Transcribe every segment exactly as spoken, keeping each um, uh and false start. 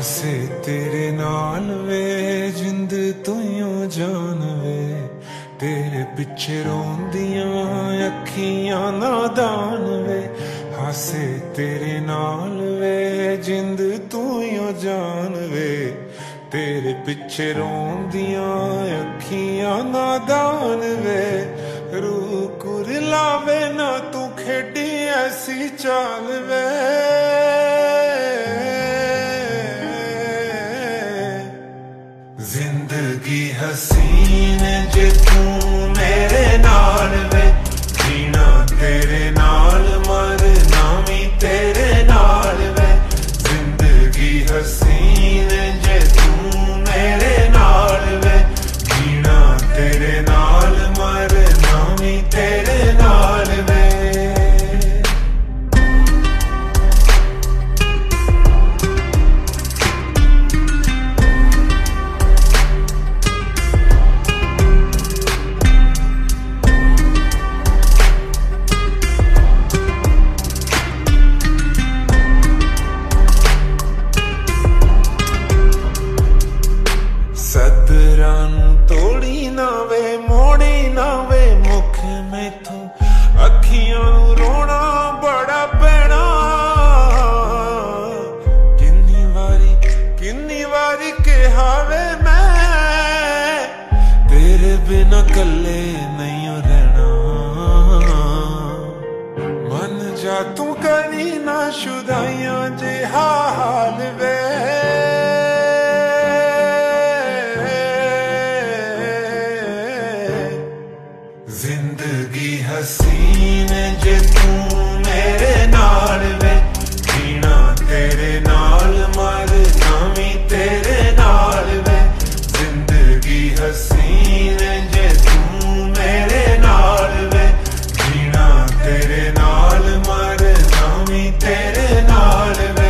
हासे तेरे नाल वे जिंद तुइयों जान वे, तेरे पिछे रोंदियां अखियां नादान वे। हासे तेरे नाल वे जिंद तुइयों जान वे, तेरे पिछे रोंदियां अखियां नादान वे। रूह कुरलावे ना तू खेडी ऐसी चाल वे, जिंदगी हसीन जे तू मेरे नाल वे। जीना तेरे नाल मरना भी तेरे नाल वे। जिंदगी हसीन जे तू मेरे नाल वे। जीना तेरे नाल मरना भी तेरे नाल वे। तोड़ी ना वे मोड़ी ना वे मुख मैथों, अखियां रोना बड़ा पैना। किन्नी वारी किन्नी वारी कहा वे मैं, तेरे बिना कल्ले नहीं रहना। मन जा तू करी ना शुदाइयां जे हाल वे। जिंदगी हसीन जे तू मेरे नाल वे। जीना तेरे नाल मरना भी तेरे नाल वे। जिंदगी हसीन जे तू मेरे नाल वे। जीना तेरे नाल मरना भी तेरे नाल वे।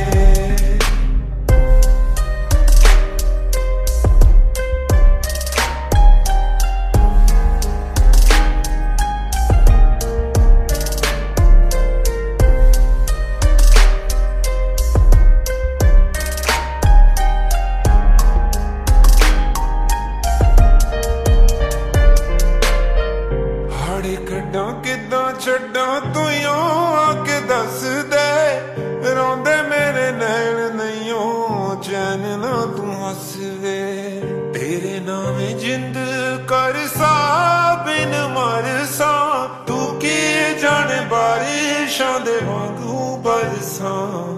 कड्डा किदां छड्डा तुइयों आके दस दे, रोंदे मेरे नैन नैयों चैन ना तू हस वे। तेरे नामे जिंद कर सा बिन मर सा, तू की जाने बारिशां दे वांगू बरसा।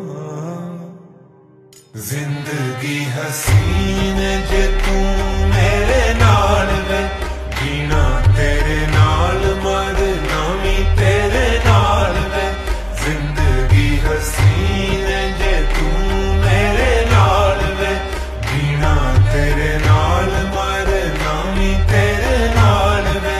जिंदगी हसीन जे तू मेरे नाल वे। जीना तेरे नाल मरना भी तेरे नाल वे। जिंदगी हसीन जे तू मेरे नाल वे। जीना तेरे नाल मरना भी तेरे नाल वे।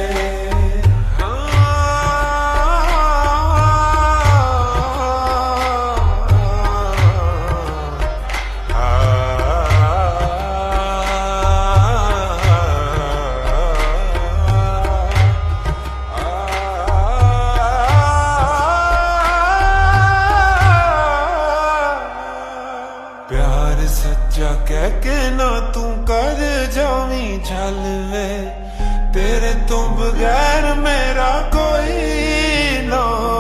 प्यार सच्चा कह के ना तू कर जावी चल वे। तेरे तो बगैर मेरा कोई ना,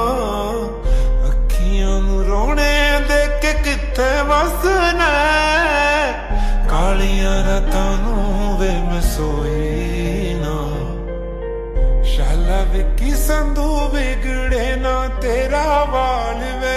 अखियां नू रोने दे के किथे वसना। कालियां रातां नू वे मैं सोई ना, शाला विकी संधू बिगड़े ना तेरा वाल वे।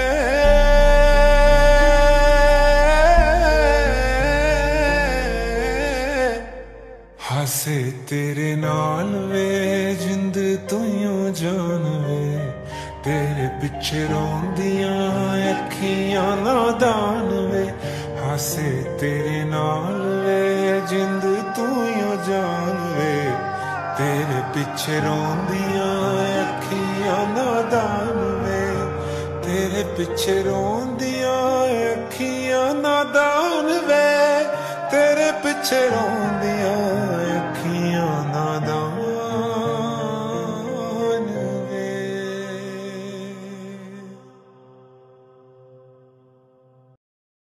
हासे तेरे नाल वे जिंद तुइयों जान वे, तेरे पिछे रोंदियां अखियां नादान वे। हासे तेरे नाल वे जिंद तुइयों जान वे, तेरे पिछे रोंदियां अखियां नादान वे। तेरे पिछे रोंदियां अखियां नादान वे। तेरे पिछे रों